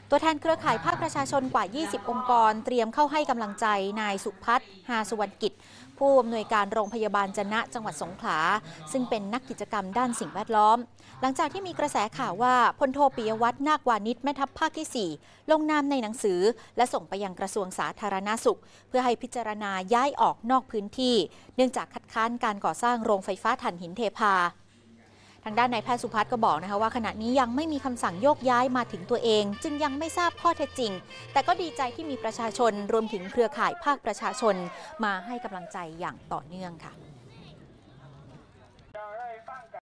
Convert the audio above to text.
ตัวแทนเครือข่ายภาคประชาชนกว่า 20 องค์กรเตรียมเข้าให้กำลังใจนายสุพัฒน์ หาสุวรรณกิจผู้อำนวยการโรงพยาบาลจะนะจังหวัดสงขลาซึ่งเป็นนักกิจกรรมด้านสิ่งแวดล้อมหลังจากที่มีกระแสข่าวว่าพลโทปิยวัฒน์ นาควานิชแม่ทัพภาคที่ 4 ลงนามในหนังสือและส่งไปยังกระทรวงสาธารณสุขเพื่อให้พิจารณาย้ายออกนอกพื้นที่เนื่องจากคัดค้านการก่อสร้างโรงไฟฟ้าถ่านหินเทพาทางด้านนายแพทย์สุพัฒน์ก็บอกนะคะว่าขณะนี้ยังไม่มีคำสั่งโยกย้ายมาถึงตัวเองจึงยังไม่ทราบข้อเท็จจริงแต่ก็ดีใจที่มีประชาชนรวมถึงเครือข่ายภาคประชาชนมาให้กำลังใจอย่างต่อเนื่องค่ะ